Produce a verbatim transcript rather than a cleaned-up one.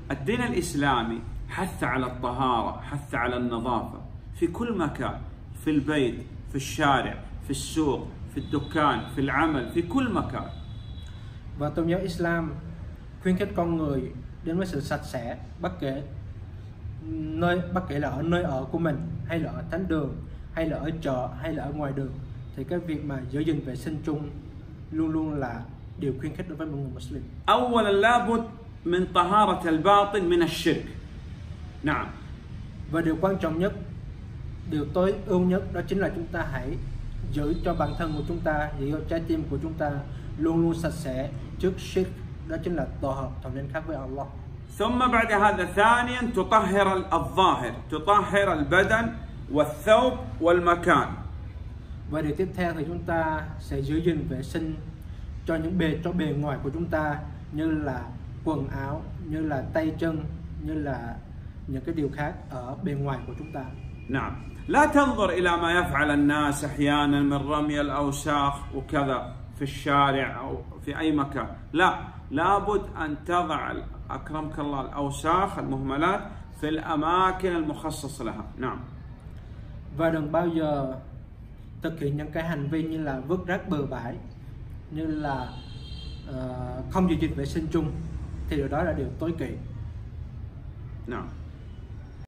الدين الإسلامي حث على الطهارة، حث على النظافة في كل مكان، في البيت، في الشارع، في السوق، في الدكان، في العمل، في كل مكان. Và tôn giáo Islam khuyến khích con người đến với sự sạch sẽ, bất kể nơi bất kể là ở nơi ở của mình, hay là ở thánh đường, hay là ở chợ, hay là ở ngoài đường, thì cái việc mà giữ gìn vệ sinh chung luôn luôn là điều khuyến khích đối với một người Muslim. أولا لابد من طهارة الباطن من الشرك. نعم. Và điều quan trọng nhất, điều tối ưu nhất đó chính là chúng ta hãy giữ cho bản thân của chúng ta, giữ cho trái tim của chúng ta luôn luôn sạch sẽ trước shirk, đó chính là tổ hợp thọ nên khác với Allah. ثم بعد هذا ثانيا تطهر الظاهر، تطهر البدن والثوب والمكان. Và điều tiếp theo thì chúng ta sẽ giữ gìn vệ sinh cho những bề cho bề ngoài của chúng ta, như là quần áo, như là tay chân, như là những cái điều khác ở bề ngoài của chúng ta. نعم. لا تنظر إلى ما يفعل الناس أحيانا من رمي الأوساخ وكذا في الشارع أو في أي مكان. لا، لابد أن تضع أكرمك الله الأوساخ المهملات في الأماكن المخصصة لها. نعم. Và đừng bao giờ thực hiện những cái hành vi như là vứt rác bừa bãi, như là uh, không giữ gìn vệ sinh chung, thì điều đó là điều tối kỵ. نعم.